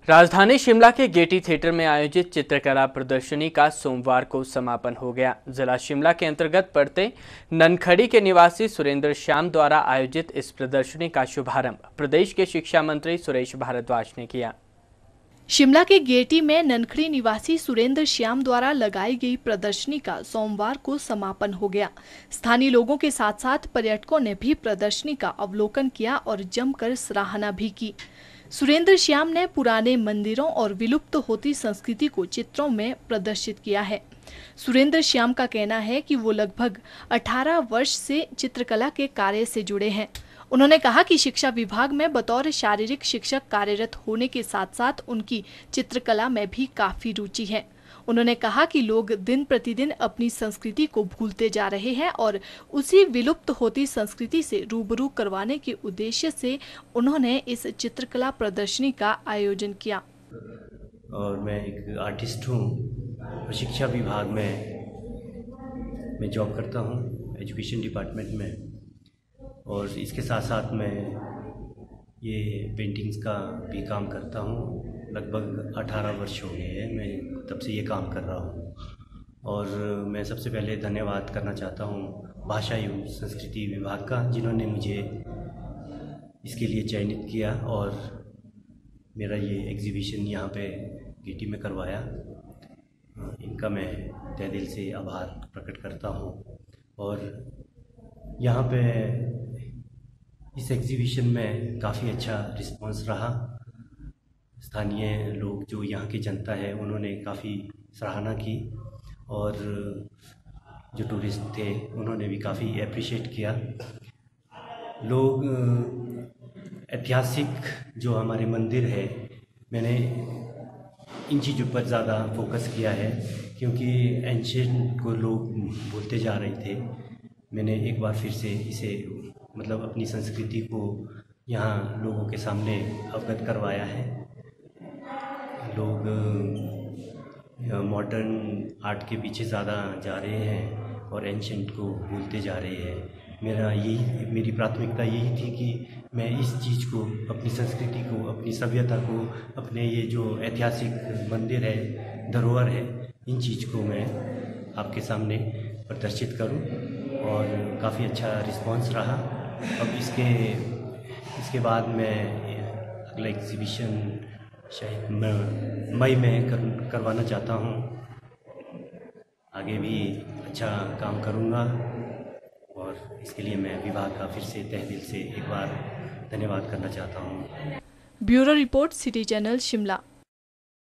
राजधानी शिमला के Getty theatre में आयोजित चित्रकला प्रदर्शनी का सोमवार को समापन हो गया। जिला शिमला के अंतर्गत पड़ते ननखड़ी के निवासी सुरेंद्र श्याम द्वारा आयोजित इस प्रदर्शनी का शुभारंभ प्रदेश के शिक्षा मंत्री सुरेश भारद्वाज ने किया। शिमला के गेटी में ननखड़ी निवासी सुरेंद्र श्याम द्वारा लगाई गई प्रदर्शनी का सोमवार को समापन हो गया। स्थानीय लोगों के साथ साथ पर्यटकों ने भी प्रदर्शनी का अवलोकन किया और जमकर सराहना भी की। सुरेंद्र श्याम ने पुराने मंदिरों और विलुप्त होती संस्कृति को चित्रों में प्रदर्शित किया है। सुरेंद्र श्याम का कहना है कि वो लगभग 18 वर्ष से चित्रकला के कार्य से जुड़े हैं। उन्होंने कहा कि शिक्षा विभाग में बतौर शारीरिक शिक्षक कार्यरत होने के साथ साथ उनकी चित्रकला में भी काफी रुचि है। उन्होंने कहा कि लोग दिन प्रतिदिन अपनी संस्कृति को भूलते जा रहे हैं और उसी विलुप्त होती संस्कृति से रूबरू करवाने के उद्देश्य से उन्होंने इस चित्रकला प्रदर्शनी का आयोजन किया। और मैं एक आर्टिस्ट हूँ और शिक्षा विभाग में मैं जॉब करता हूँ एजुकेशन डिपार्टमेंट में, और इसके साथ साथ मैं ये पेंटिंग्स का भी काम करता हूँ। लगभग 18 वर्ष हो गए हैं मैं तब से ये काम कर रहा हूँ। और मैं सबसे पहले धन्यवाद करना चाहता हूँ भाषा एवं संस्कृति विभाग का, जिन्होंने मुझे इसके लिए चयनित किया और मेरा ये एग्जीबिशन यहाँ पे गेटी में करवाया। इनका मैं तहे दिल से आभार प्रकट करता हूँ। और यहाँ पे इस एग्जीबिशन में काफ़ी अच्छा रिस्पांस रहा। स्थानीय लोग जो यहाँ की जनता है उन्होंने काफ़ी सराहना की, और जो टूरिस्ट थे उन्होंने भी काफ़ी अप्रिशिएट किया। लोग ऐतिहासिक जो हमारे मंदिर है, मैंने इन चीज़ों पर ज़्यादा फोकस किया है क्योंकि एंशिएंट को लोग भूलते जा रहे थे। मैंने एक बार फिर से इसे अपनी संस्कृति को यहाँ लोगों के सामने अवगत करवाया है। लोग मॉडर्न आर्ट के पीछे ज़्यादा जा रहे हैं और एंशिएंट को भूलते जा रहे हैं। मेरी प्राथमिकता यही थी कि मैं इस चीज़ को, अपनी संस्कृति को, अपनी सभ्यता को, अपने ये जो ऐतिहासिक मंदिर है, धरोहर है, इन चीज़ को मैं आपके सामने प्रदर्शित करूं। और काफ़ी अच्छा रिस्पांस रहा। अब इसके बाद मैं अगला एग्जीबिशन शायद मई में करवाना चाहता हूँ। आगे भी अच्छा काम करूँगा और इसके लिए मैं विभाग का फिर से तहे दिल से एक बार धन्यवाद करना चाहता हूँ। Bureau report, city channel, Shimla.